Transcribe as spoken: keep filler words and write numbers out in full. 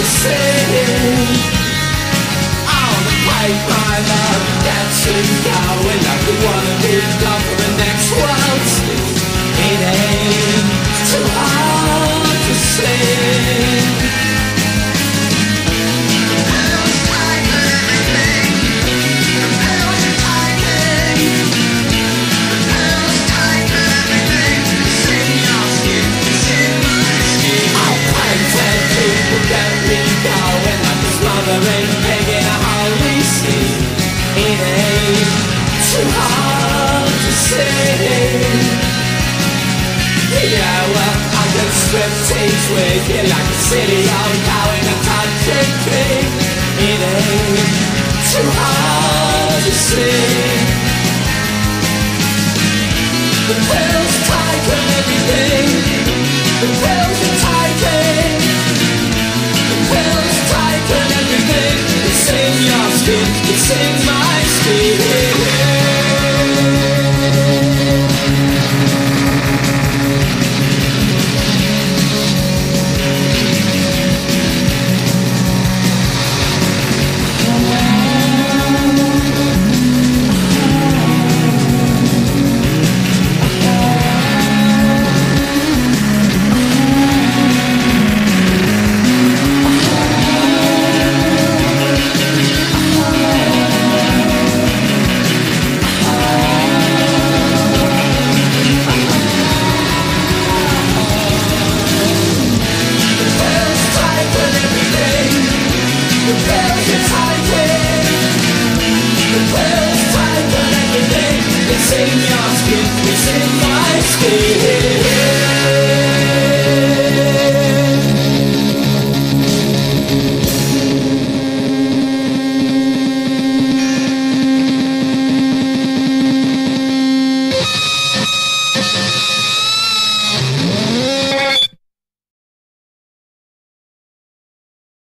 sing. On the pipe, my love, dancing, going like we wanna be gone for the next waltz. It ain't too hard to sing. Too hard to say. Yeah, well, I can striptease with you like a city on cow in a country king. It ain't too hard to say. The pills tighten everything. The pills are tighten. The pills tighten everything. It's in your skin. It's in my skin. It's in your skin, it's in my skin.